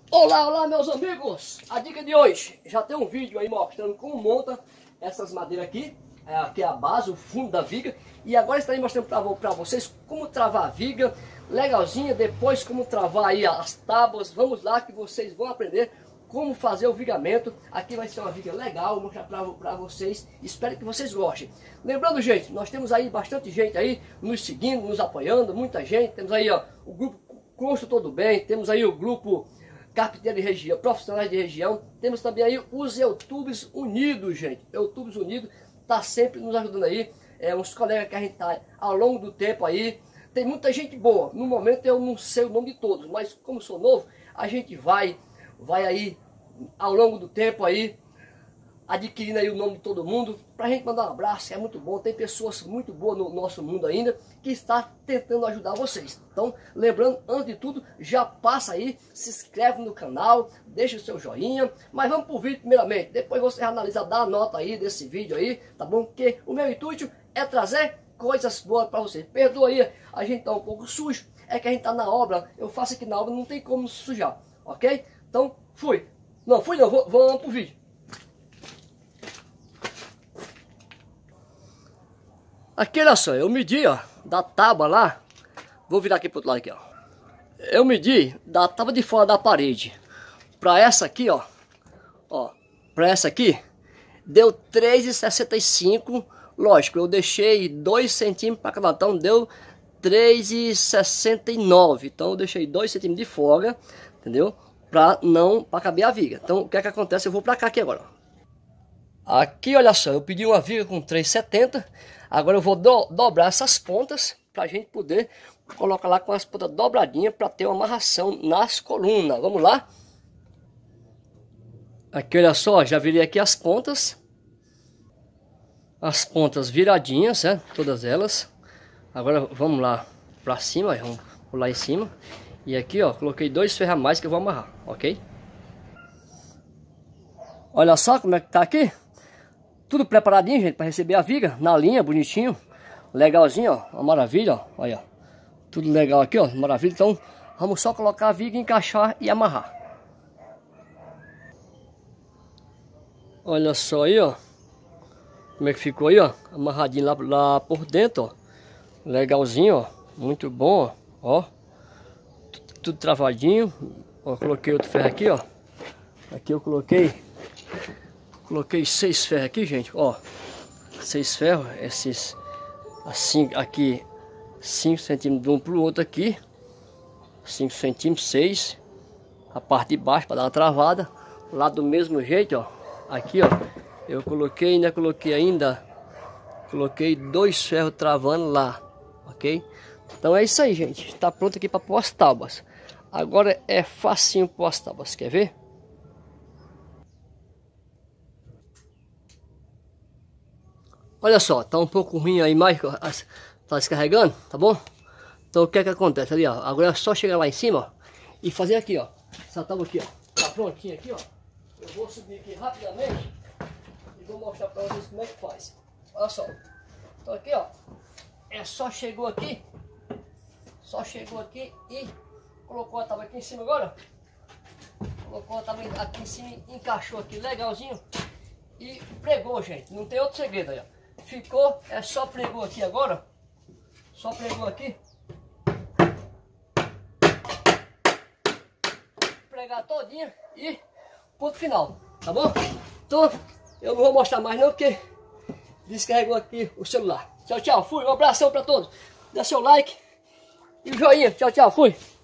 Olá, olá meus amigos! A dica de hoje, já tem um vídeo aí mostrando como monta essas madeiras aqui. Aqui é a base, o fundo da viga. E agora estarei mostrando para vocês como travar a viga, legalzinha. Depois como travar aí as tábuas. Vamos lá que vocês vão aprender como fazer o vigamento. Aqui vai ser uma viga legal, vou mostrar para vocês. Espero que vocês gostem. Lembrando, gente, nós temos aí bastante gente aí nos seguindo, nos apoiando, muita gente. Temos aí ó, o grupo Curso Todo Bem, temos aí o grupo Carpinteiro de Região, Profissionais de Região. Temos também aí os YouTubers Unidos, gente. YouTubers Unidos tá sempre nos ajudando aí. Uns colegas que a gente tá ao longo do tempo aí. Tem muita gente boa. No momento eu não sei o nome de todos, mas como sou novo, a gente vai aí ao longo do tempo aí adquirindo aí o nome de todo mundo, pra gente mandar um abraço, que é muito bom. Tem pessoas muito boas no nosso mundo ainda, que está tentando ajudar vocês. Então, lembrando, antes de tudo, já passa aí, se inscreve no canal, deixa o seu joinha, mas vamos pro vídeo primeiramente, depois você analisa, dá a nota aí desse vídeo aí, tá bom? Porque o meu intuito é trazer coisas boas pra vocês. Perdoa aí, a gente tá um pouco sujo, é que a gente tá na obra, eu faço aqui na obra, não tem como sujar, ok? Então, fui. Não, vamos pro vídeo. Aqui, olha só, eu medi, ó, da tábua lá, vou virar aqui pro outro lado aqui, ó. Eu medi da tábua de fora da parede pra essa aqui, ó, pra essa aqui, deu 3,65, lógico, eu deixei 2 centímetros para cada, então deu 3,69, então eu deixei 2 centímetros de folga, entendeu? Pra caber a viga. Então, o que é que acontece? Eu vou pra cá aqui agora, ó. Aqui, olha só, eu pedi uma viga com 3,70. Agora eu vou dobrar essas pontas para a gente poder colocar lá com as pontas dobradinhas para ter uma amarração nas colunas. Vamos lá? Aqui, olha só, já virei aqui as pontas. As pontas viradinhas, né? Todas elas. Agora vamos lá para cima, vamos pular em cima. E aqui, ó, coloquei 2 ferros a mais que eu vou amarrar, ok? Olha só como é que tá aqui. Tudo preparadinho, gente, para receber a viga, na linha, bonitinho, legalzinho, ó, uma maravilha, ó, olha, tudo legal aqui, ó, maravilha. Então, vamos só colocar a viga, encaixar e amarrar. Olha só aí, ó, como é que ficou aí, ó, amarradinho lá por dentro, ó, legalzinho, ó, muito bom, ó, tudo travadinho, ó, coloquei outro ferro aqui, ó, aqui eu coloquei 6 ferros aqui, gente, ó, 6 ferros, esses assim aqui, 5 centímetros de um pro outro aqui, 5 centímetros, 6, a parte de baixo para dar uma travada, lá do mesmo jeito, ó, aqui, ó, eu coloquei 2 ferros travando lá, ok? Então é isso aí, gente, está pronto aqui para pôr as tábuas. Agora é facinho pôr as tábuas, quer ver? Olha só, tá um pouco ruim a imagem, tá descarregando, tá bom? Então o que é que acontece ali, ó? Agora é só chegar lá em cima, ó, e fazer aqui, ó. Essa tábua aqui, ó, tá prontinha aqui, ó. Eu vou subir aqui rapidamente e vou mostrar pra vocês como é que faz. Olha só. Então aqui, ó, só chegou aqui e colocou a tábua aqui em cima agora. Colocou a tábua aqui em cima, encaixou aqui legalzinho e pregou, gente. Não tem outro segredo aí, ó. Ficou, só pregou aqui agora. Só pregou aqui. Pregar todinha e ponto final, tá bom? Então, eu não vou mostrar mais não, porque descarregou aqui o celular. Tchau, tchau, fui. Um abração pra todos. Dá seu like e o joinha. Tchau, tchau, fui.